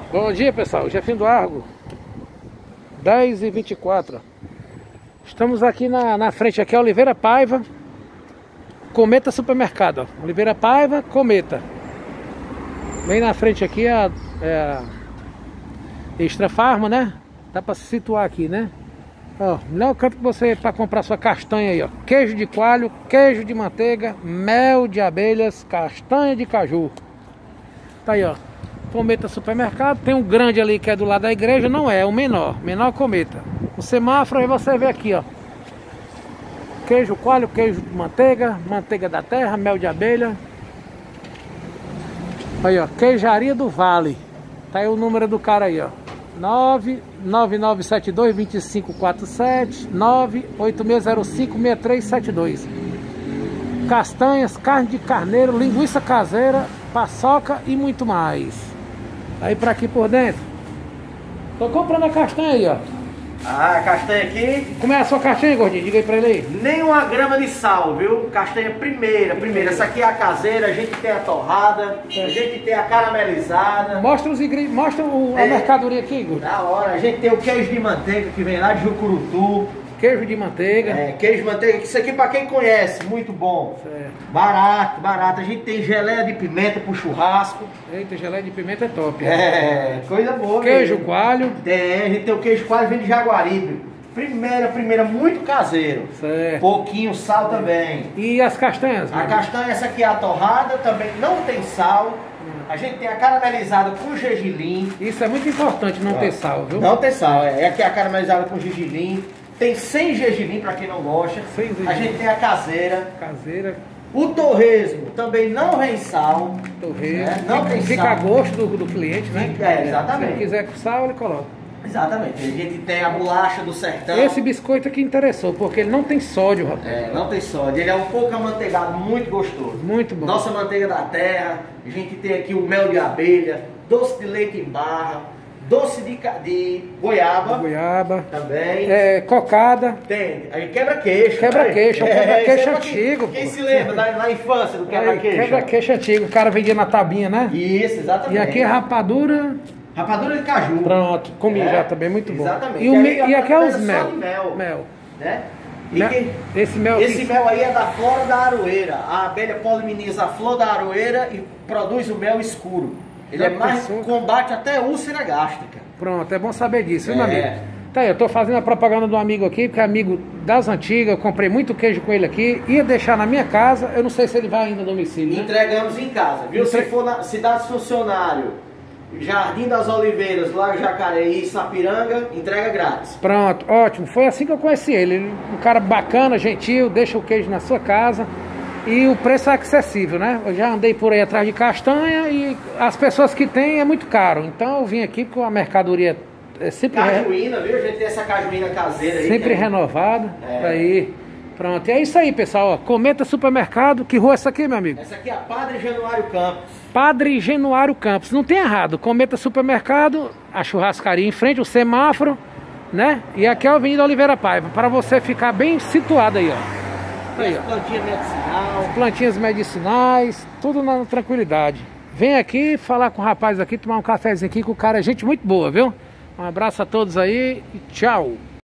Bom dia, pessoal, Jefinho do Argo, 10h24. Estamos aqui na frente, aqui é Oliveira Paiva Cometa Supermercado, ó. Oliveira Paiva Cometa. Bem na frente aqui é a Extra Farma, né? Dá pra se situar aqui, né? Ó, melhor canto que você para comprar sua castanha aí, ó. Queijo de coalho, queijo de manteiga, mel de abelhas, castanha de caju. Tá aí, ó. Cometa Supermercado. Tem um grande ali que é do lado da igreja. Não é o menor Cometa. O semáforo aí você vê aqui, ó. Queijo coalho, queijo de manteiga, manteiga da terra, mel de abelha. Aí, ó, Queijaria do Vale. Tá aí o número do cara aí, ó. 99972-2547, 98605-6372. Castanhas, carne de carneiro, linguiça caseira, paçoca e muito mais. Aí pra aqui por dentro. Tô comprando a castanha aí, ó. Ah, castanha aqui. Como é a sua castanha, gordinho? Diga aí pra ele aí. Nem uma grama de sal, viu? Castanha primeira. Essa aqui é a caseira, a gente tem a torrada, a gente tem a caramelizada. Mostra os ingredientes, mostra a mercadoria aqui, gordinho. Da hora, a gente tem o queijo de manteiga que vem lá de Jucurutu. Queijo de manteiga. É, queijo de manteiga, isso aqui pra quem conhece, muito bom. Certo. Barato, barato. A gente tem geleia de pimenta pro churrasco. Eita, geleia de pimenta é top. É, coisa boa. Queijo mesmo. coalho. Tem, a gente tem o queijo coalho, vem de Jaguaribe. Primeira, muito caseiro. Certo. Pouquinho sal também. E as castanhas? A castanha, essa aqui é a torrada, também não tem sal. A gente tem a caramelizada com gergelim. Isso é muito importante, não ter sal, viu? Não ter sal, é aqui a caramelizada com gergelim. Tem sem gergelim para quem não gosta. A gente tem a caseira. O torresmo também não vem sal. Torresmo. Né? Não tem Fica sal. a gosto do cliente, né? Exatamente. Se ele quiser com sal, ele coloca. Exatamente. A gente tem a bolacha do sertão. Esse biscoito aqui interessou, porque ele não tem sódio, rapaz. É, não tem sódio. Ele é um pouco amanteigado, muito gostoso. Muito bom. Nossa manteiga da terra. A gente tem aqui o mel de abelha, doce de leite em barra. Doce de goiaba. Também. É, cocada. Tem. Aí quebra-queixo. Quebra-queixo. É, quebra-queixo antigo. Quem se lembra na infância do quebra-queixo? Quebra-queixo antigo. O cara vendia na tabinha, né? Isso, exatamente. E aqui é rapadura. Rapadura de caju. Pronto. Comi já também, muito bom. Exatamente. E aqui é os mel. Mel. Né? Esse mel aí é da flora da aroeira. A abelha polininiza a flor da aroeira e produz o mel escuro. Ele combate até úlcera gástrica. Pronto, é bom saber disso, viu, meu amigo? Tá aí, eu tô fazendo a propaganda de um amigo aqui, que é amigo das antigas, eu comprei muito queijo com ele aqui, ia deixar na minha casa, eu não sei se ele vai ainda a domicílio, né? Entregamos em casa, viu? Se for na Cidade Funcionário, Jardim das Oliveiras, Lago Jacareí, Sapiranga, entrega grátis. Pronto, ótimo, foi assim que eu conheci ele, um cara bacana, gentil, deixa o queijo na sua casa. E o preço é acessível, né? Eu já andei por aí atrás de castanha e as pessoas que têm é muito caro. Então eu vim aqui com a mercadoria sempre... Cajuína, viu? A gente tem essa cajuína caseira aí. Sempre renovada. Aí. Pronto, e é isso aí, pessoal. Ó, Cometa Supermercado. Que rua é essa aqui, meu amigo? Essa aqui é a Padre Januário Campos. Padre Januário Campos. Não tem errado. Cometa Supermercado, a churrascaria em frente, o semáforo, né? E aqui é a Avenida Oliveira Paiva. Para você ficar bem situado aí, ó. Aí, plantinha medicinal. Plantinhas medicinais, tudo na tranquilidade. Vem aqui falar com o rapaz aqui, tomar um cafezinho aqui, que o cara é gente muito boa, viu? Um abraço a todos aí e tchau.